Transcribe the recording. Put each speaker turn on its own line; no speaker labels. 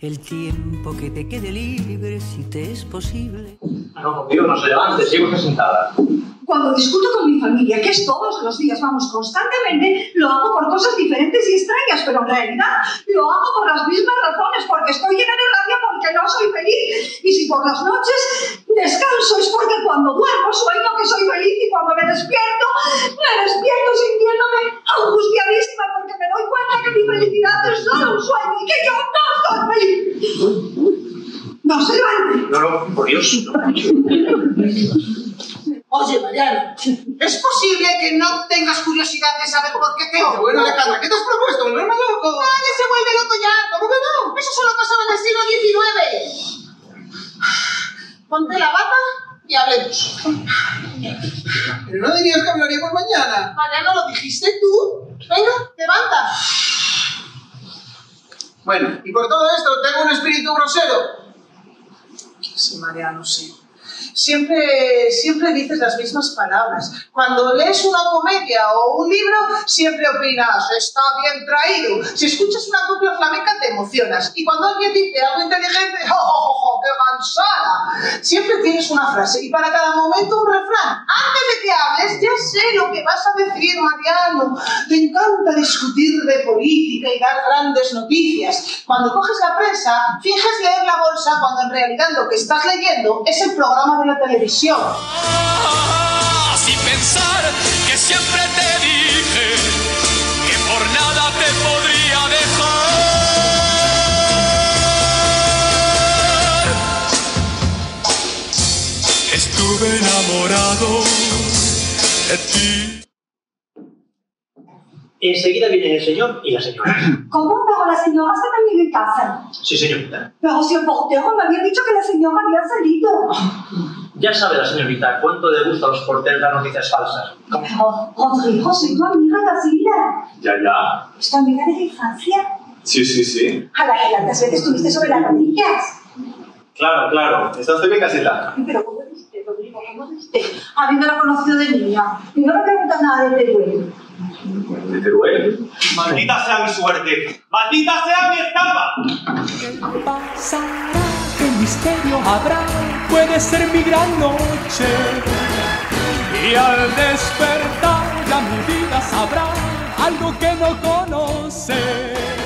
El tiempo que te quede libre, si te es posible.
No, conmigo no se levante, sigo sentada.
Cuando discuto con mi familia, que es todos los días, vamos, constantemente, lo hago por cosas diferentes y extrañas, pero en realidad lo hago por las mismas razones, porque estoy llena de rabia porque no soy feliz. Y si por las noches descanso es porque cuando duermo sueño que soy feliz y cuando me despierto sintiéndome angustiadísima porque me doy cuenta que mi felicidad es solo un sueño y que yo no soy feliz. No se levante.
No, por Dios.
Oye, Mariano, ¿es posible que no tengas curiosidad de saber por qué te odio?
Bueno, Alejandra, ¿qué te has propuesto? ¿Volverme loco?
¡Nadie se vuelve loco ya! ¿Cómo que no? Eso solo pasaba en el siglo XIX. Ponte la bata y hablemos.
¿Pero no dirías que hablaríamos mañana?
Mariano, ¿lo dijiste tú? Venga, levanta.
Bueno, y por todo esto tengo un espíritu grosero.
Sí, Mariano, sí. Siempre dices las mismas palabras. Cuando lees una comedia o un libro, siempre opinas, está bien traído. Si escuchas una copla flamenca, te emocionas. Y cuando alguien dice algo inteligente, ¡oh, qué cansada! Siempre tienes una frase y para cada momento un refrán. Antes de que hables, ya sé lo que vas a decir, Mariano. Te encanta discutir de política y dar grandes noticias. Cuando coges la prensa, finges leer la bolsa cuando en realidad lo que estás leyendo es el programa de la televisión.
Sin pensar que siempre te dije que por nada te podría dejar. Estuve enamorado de ti.
Enseguida viene el señor y la señora.
¿Cómo? ¿Pero la señora está también en casa?
Sí, señorita.
Pero si el portero me había dicho que la señora había salido.
Ya sabe la señorita cuánto le gusta a los porteros dar noticias falsas.
Pero, Rodrigo, soy tu amiga, Casilda.
Ya.
¿Es tu amiga de la infancia?
Sí.
A la que tantas veces estuviste sobre las rodillas.
Claro. ¿Estás bien, casita?
Pero ¿cómo es usted, Rodrigo? ¿Cómo es usted? Habiéndola conocido de niña. Y no me preguntas nada de Teruel.
¿De Teruel? ¡Maldita sea mi suerte! ¡Maldita sea mi estampa!
¿Qué pasará? ¿Qué misterio habrá? Puede ser mi gran noche. Y al despertar ya mi vida sabrá algo que no conoce.